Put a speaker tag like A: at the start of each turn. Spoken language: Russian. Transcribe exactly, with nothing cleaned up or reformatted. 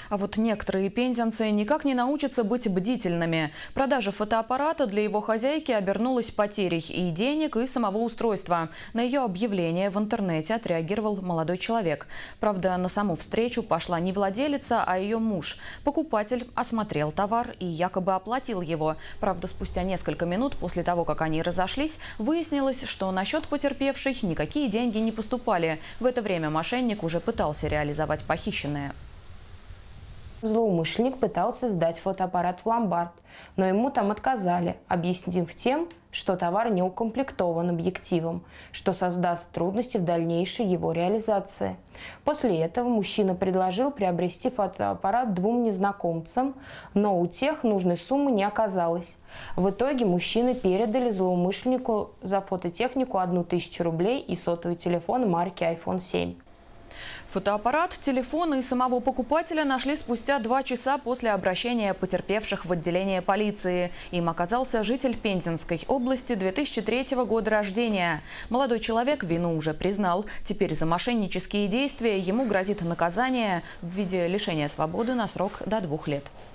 A: А вот некоторые пензенцы никак не научатся быть бдительными. Продажа фотоаппарата для его хозяйки обернулась потерей и денег, и самого устройства. На ее объявление в интернете отреагировал молодой человек. Правда, на саму встречу пошла не владелица, а ее муж. Покупатель осмотрел товар и якобы оплатил его. Правда, спустя несколько минут после того, как они разошлись, выяснилось, что на счет потерпевшей никакие деньги не поступали. В это время мошенник уже пытался реализовать похищенное.
B: Злоумышленник пытался сдать фотоаппарат в ломбард, но ему там отказали, объяснив тем, что товар не укомплектован объективом, что создаст трудности в дальнейшей его реализации. После этого мужчина предложил приобрести фотоаппарат двум незнакомцам, но у тех нужной суммы не оказалось. В итоге мужчины передали злоумышленнику за фототехнику одну тысячу рублей и сотовый телефон марки айфон семь.
A: Фотоаппарат, телефон и самого покупателя нашли спустя два часа после обращения потерпевших в отделение полиции. Им оказался житель Пензенской области две тысячи третьего года рождения. Молодой человек вину уже признал. Теперь за мошеннические действия ему грозит наказание в виде лишения свободы на срок до двух лет.